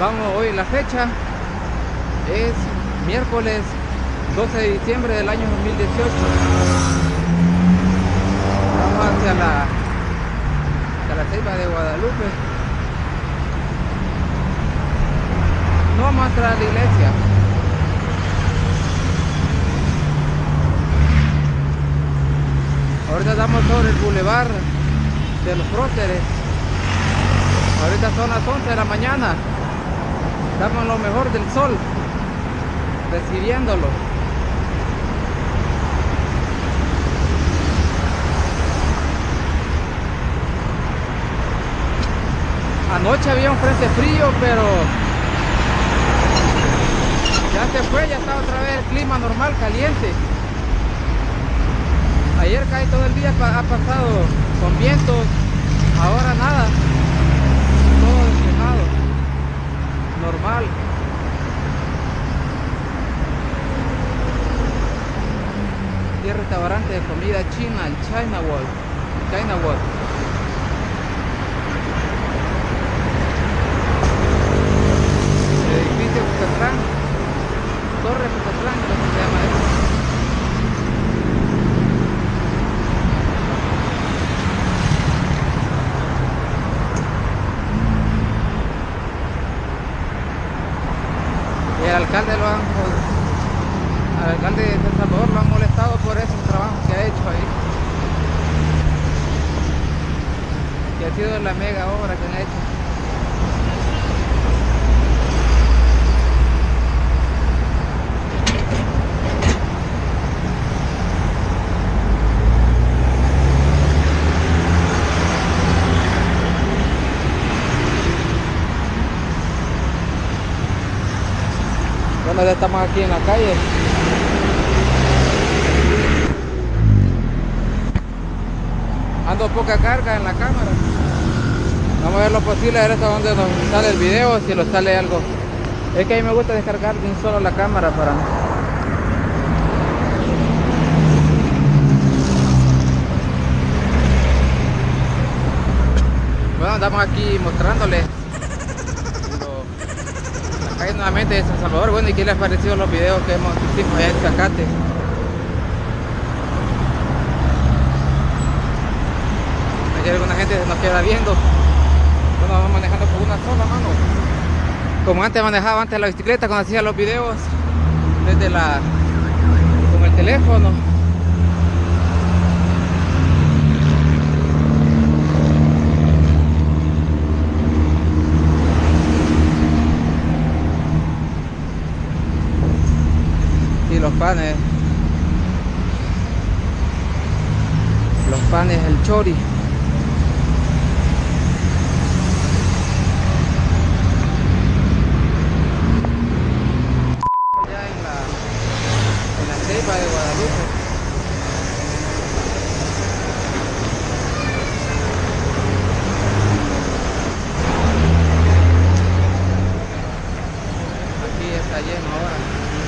Vamos, hoy la fecha es miércoles 12 de diciembre del año 2018. Vamos hacia la Ceiba de Guadalupe. No vamos a entrar a la iglesia. Ahorita estamos sobre el bulevar de los Próceres. Ahorita son las 11 de la mañana. Estamos en lo mejor del sol, recibiéndolo. Anoche había un frente frío, pero ya se fue, ya está otra vez el clima normal, caliente. Ayer casi todo el día ha pasado con vientos, ahora nada, todo despejado, normal. Y el restaurante de comida china, el China Wall. El edificio Cuscatlán, Torre Cuscatlán, creo que se llama eso. El alcalde al alcalde de San Salvador lo han molestado por esos trabajos que ha hecho ahí, que ha sido la mega obra que han hecho. Bueno, ya estamos aquí en la calle. Ando poca carga en la cámara. Vamos a ver lo posible, a ver hasta dónde nos sale el video, si nos sale algo. Es que a mí me gusta descargar de un solo la cámara para... Bueno, andamos aquí mostrándoles acá nuevamente de San Salvador. Bueno, y qué les ha parecido los videos que hicimos allá en Zacate. Aquí alguna gente nos queda viendo. Bueno, vamos manejando por una sola mano, como antes manejaba antes la bicicleta cuando hacía los videos desde con el teléfono. Y los panes, el chori. Ya en la Ceiba de Guadalupe. Aquí está lleno ahora.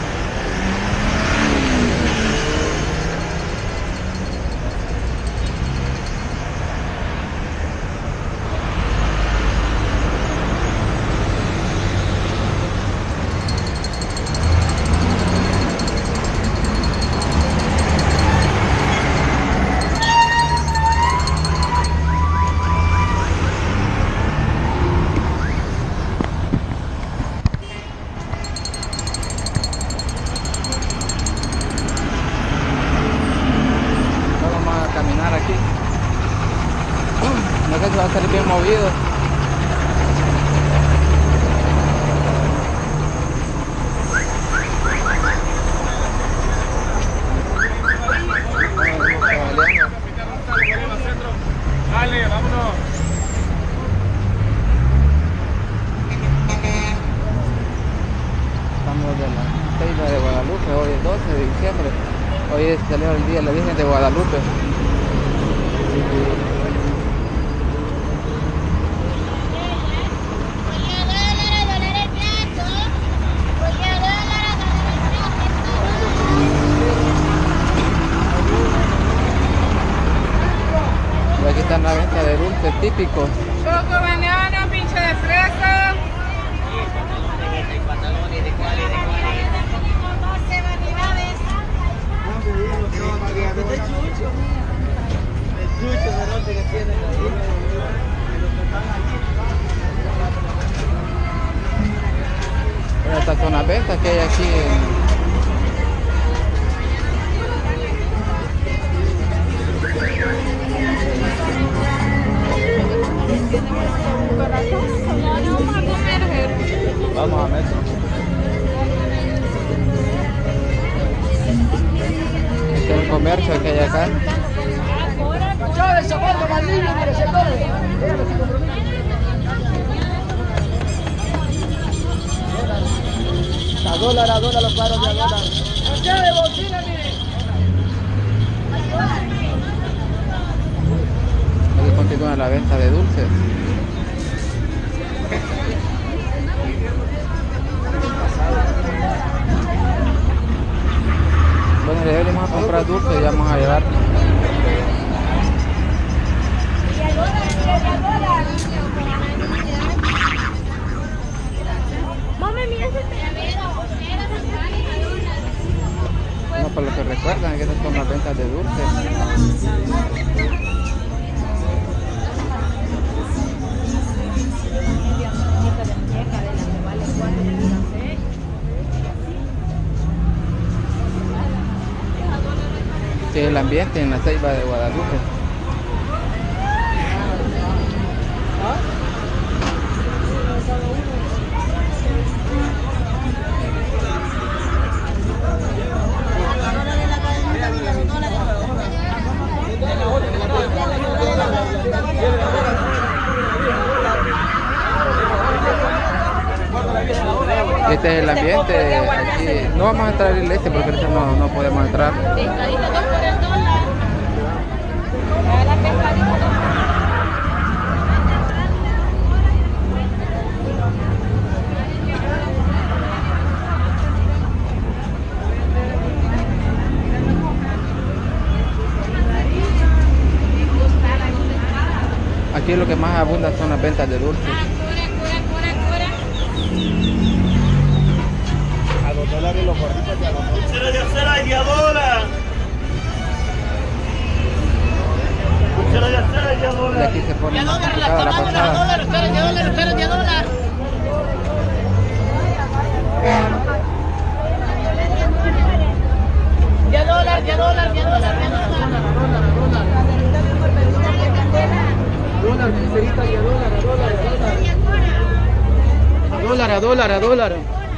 Aquí no sé si va a salir bien movido. Dale, vámonos. Estamos de la Ceiba de Guadalupe. Hoy es 12 de diciembre. Hoy es el día de la Virgen de Guadalupe. Y aquí está la venta de dulces típicos. Choco banana, pinche de fresa. de pantalón y de cual y de cual. 12 variedades. El chucho, cerote que tienen ahí. Bueno, estas son las ventas que hay aquí en... Vamos a Metro. Este es el comercio que hay acá. A dólar los paros de a dólar. Aquí continúa la venta de dulces. Bueno, le venimos a comprar dulces y vamos a llevar. No, para los que recuerdan que estas son las ventas de dulces. Este es el ambiente en la Ceiba de Guadalupe. Este es el ambiente aquí. No vamos a entrar en este porque ahorita no podemos entrar. Aquí lo que más abunda son las ventas de dulces. A $2 los gorditos de a $2. ¡Será de acera y a dólar! ¡Será de acera y a Y dólar! aquí se pone más complicada la pasada. A dólar.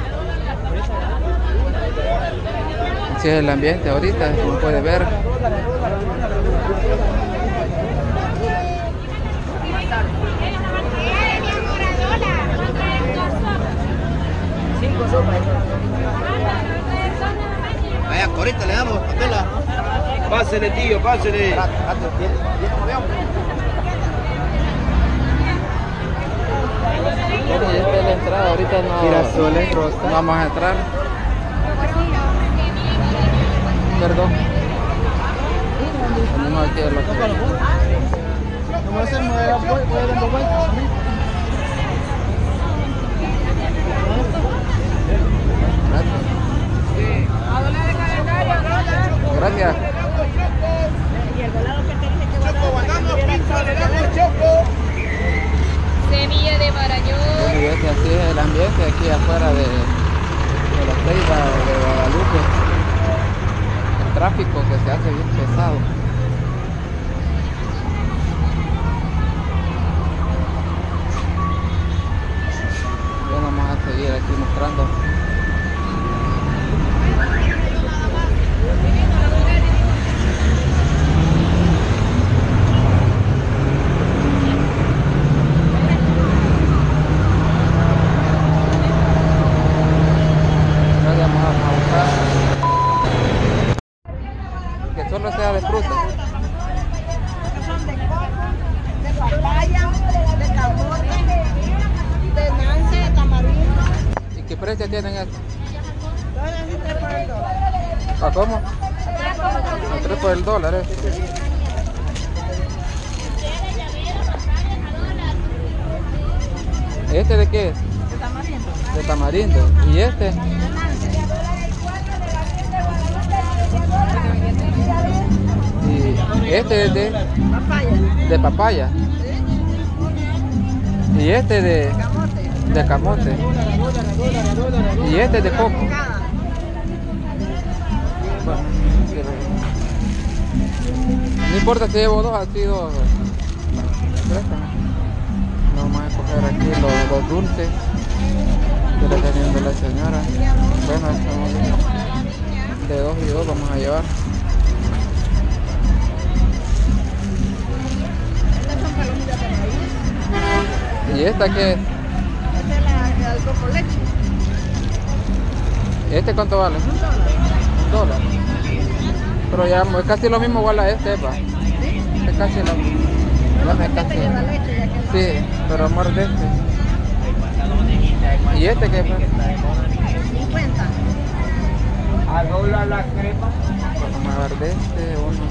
Así es el ambiente ahorita, como puede ver. Vaya, ahorita le damos, Candela. Pásele, tío, pásele. Bueno, ya está la entrada, ahorita no vamos a entrar. Perdón. Venimos aquí a los... Gracias. Semilla de Marañón. Bueno, y así es el ambiente aquí afuera de la Ceiba de Guadalupe. El tráfico que se hace bien pesado. Ya vamos a seguir aquí mostrando. Que solo sea de fruta. Son de coco, de papaya, de camote, de nance, de tamarindo. ¿Y qué precio tienen estos? Todas las citas por el dólar. ¿A cómo? A 3 por el dólar, ¿eh? ¿Este de qué es? De tamarindo. De tamarindo. ¿Y este? Y este es de papaya. Y este de camote. Y este es de coco. Bueno, no importa si llevo dos, así dos. Vamos a escoger aquí los dulces que le está viendo la señora. Bueno, estamos de 2 y 2 vamos a llevar. ¿Y esta qué es? Esta es la coco leche. ¿Este cuánto vale? $1. Pero ya es casi lo mismo igual a este, pa. Es casi lo mismo. Bueno, es casi. Sí, pero amor de este. ¿Y este qué es? 50. Adola la crepa. Vamos a ver de este, uno.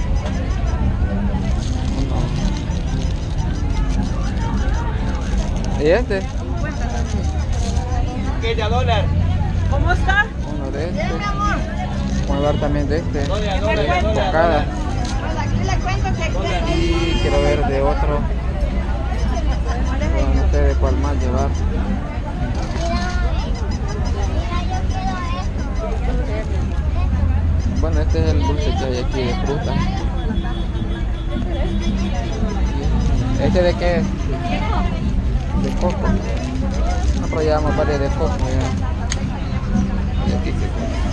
¿Y este? 50 también. ¿Qué de $1? ¿Cómo está? Uno de este. Bien, mi amor. Vamos a ver también de este. $1. Cada. Bueno, aquí le cuento que Y quiero ver de otro. Pero no sé de cuál más llevar. Bueno, este es el dulce que hay aquí de fruta. ¿Este de qué es? De coco. No, pero llevamos varios de coco ya. Y aquí sí.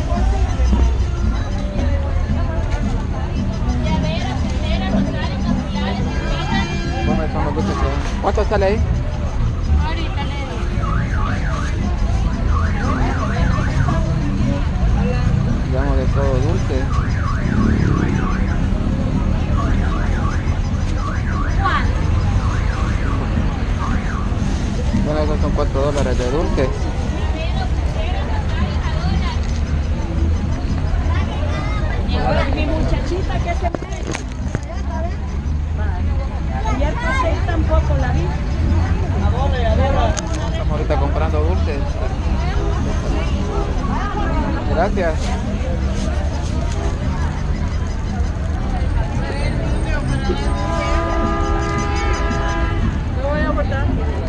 Bueno, son los dulces que hay. ¿Cuánto sale ahí? Ahorita le digo. Llevamos de todo dulce. Bueno, esos son $4 de dulce. mi muchachita que se ayer pasé y tampoco la vi. Estamos ahorita comprando dulces. Gracias. No voy a botar.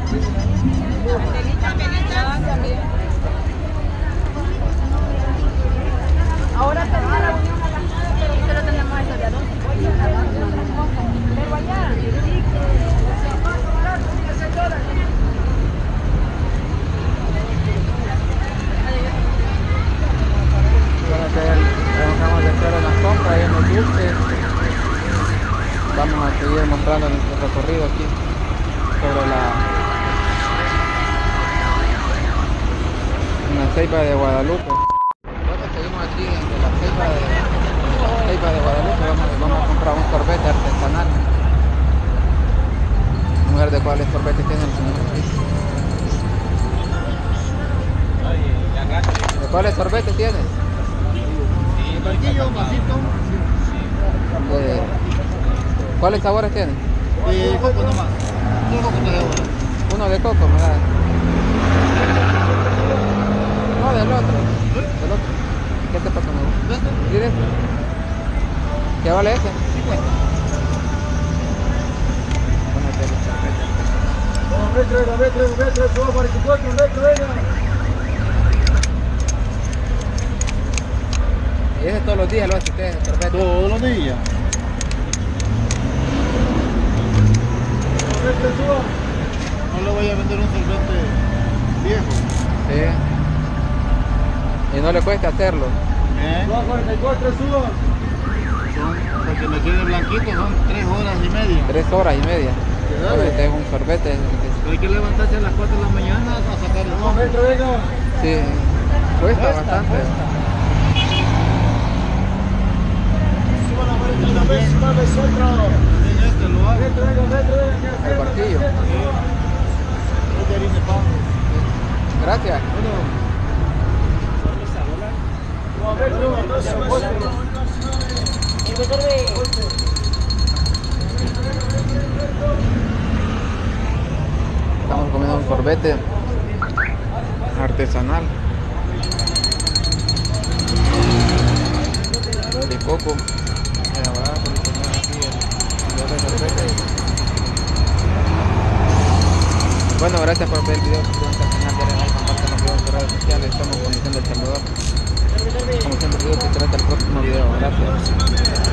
Ahora tenemos la reunión a las 9, pero solo tenemos esa de adulto. Pero allá. Bueno, acabamos de hacer unas compras y unos dulces. Vamos a seguir mostrando nuestro recorrido aquí sobre la ceiba de Guadalupe. Bueno, seguimos aquí en la ceiba de Guadalupe. Vamos a comprar un sorbete artesanal. Vamos a ver de cuáles sorbetes tiene el señor aquí. ¿De cuáles sorbetes tiene? ¿Cuáles sabores tiene? De coco nomás. De coco te debo. Uno de coco, me da. No, del otro. Del otro. ¿Qué te pasa, amigo? ¿Sí de este? ¿Qué vale ese? 50. Bueno, este es el sorbete. ¿Y ese todos los días lo hace usted, el sorbete? Todos los días. No le voy a vender un sorbete viejo. Sí. Y no le cuesta hacerlo. Porque me quede blanquito, son 3 horas y media. 3 horas y media. Bueno, este es un sorbete. Hay que levantarse a las 4 de la mañana a sacar el coco. Sí, cuesta bastante. Este lo hago. El barquillo. Gracias. Estamos comiendo un sorbete. artesanal de coco. Bueno, gracias por ver el video. Suscríbanse al canal, denle like, compartan los videos en redes sociales. Estamos conociendo El Salvador. Como siempre digo, que será hasta el próximo video. Gracias.